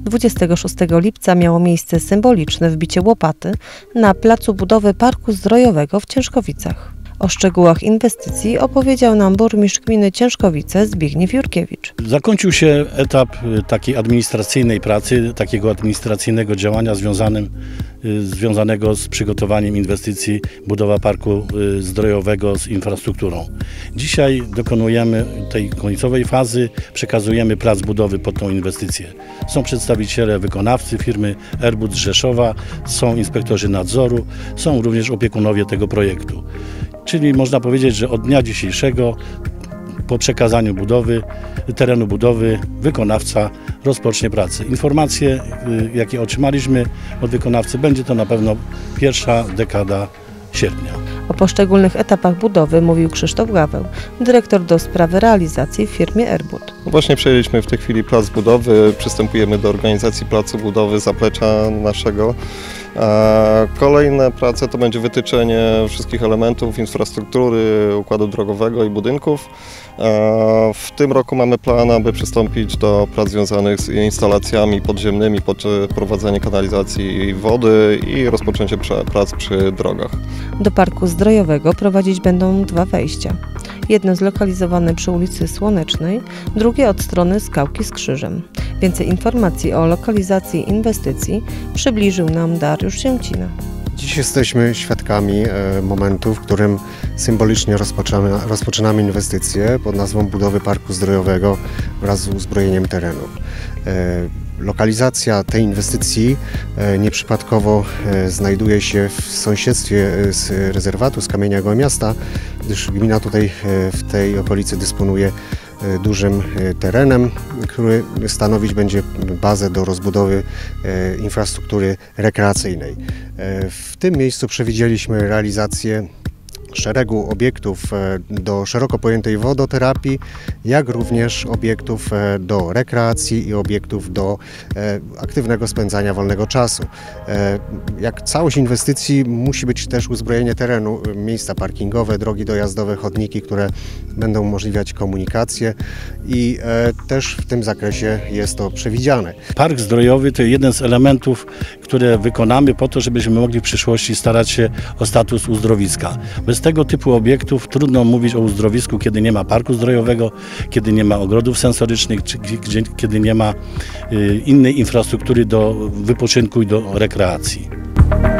26 lipca miało miejsce symboliczne wbicie łopaty na placu budowy Parku Zdrojowego w Ciężkowicach. O szczegółach inwestycji opowiedział nam burmistrz gminy Ciężkowice Zbigniew Jurkiewicz. Zakończył się etap takiej administracyjnej pracy, takiego administracyjnego działania związanego z przygotowaniem inwestycji budowa Parku Zdrojowego z infrastrukturą. Dzisiaj dokonujemy tej końcowej fazy, przekazujemy plac budowy pod tą inwestycję. Są przedstawiciele wykonawcy firmy Airbus z Rzeszowa, są inspektorzy nadzoru, są również opiekunowie tego projektu. Czyli można powiedzieć, że od dnia dzisiejszego po przekazaniu terenu budowy wykonawca rozpocznie pracę. Informacje, jakie otrzymaliśmy od wykonawcy, będzie to na pewno pierwsza dekada sierpnia. O poszczególnych etapach budowy mówił Krzysztof Gaweł, dyrektor do spraw realizacji w firmie Airbus. Właśnie przejęliśmy w tej chwili plac budowy, przystępujemy do organizacji placu budowy zaplecza naszego. Kolejne prace to będzie wytyczenie wszystkich elementów infrastruktury, układu drogowego i budynków. W tym roku mamy plan, aby przystąpić do prac związanych z instalacjami podziemnymi, prowadzenie kanalizacji wody i rozpoczęcie prac przy drogach. Do Parku Zdrojowego prowadzić będą dwa wejścia. Jedno zlokalizowane przy ulicy Słonecznej, drugie od strony Skałki z Krzyżem. Więcej informacji o lokalizacji inwestycji przybliżył nam Dariusz Sięcina. Dziś jesteśmy świadkami momentu, w którym symbolicznie rozpoczynamy inwestycje pod nazwą budowy Parku Zdrojowego wraz z uzbrojeniem terenu. Lokalizacja tej inwestycji nieprzypadkowo znajduje się w sąsiedztwie z rezerwatu, z Kamienia Gołęmiasta, gdyż gmina tutaj w tej okolicy dysponuje dużym terenem, który stanowić będzie bazę do rozbudowy infrastruktury rekreacyjnej. W tym miejscu przewidzieliśmy realizację szeregu obiektów do szeroko pojętej wodoterapii, jak również obiektów do rekreacji i obiektów do aktywnego spędzania wolnego czasu. Jak całość inwestycji musi być też uzbrojenie terenu, miejsca parkingowe, drogi dojazdowe, chodniki, które będą umożliwiać komunikację i też w tym zakresie jest to przewidziane. Park Zdrojowy to jeden z elementów, które wykonamy po to, żebyśmy mogli w przyszłości starać się o status uzdrowiska. Bez tego typu obiektów trudno mówić o uzdrowisku, kiedy nie ma parku zdrojowego, kiedy nie ma ogrodów sensorycznych, czy kiedy nie ma innej infrastruktury do wypoczynku i do rekreacji.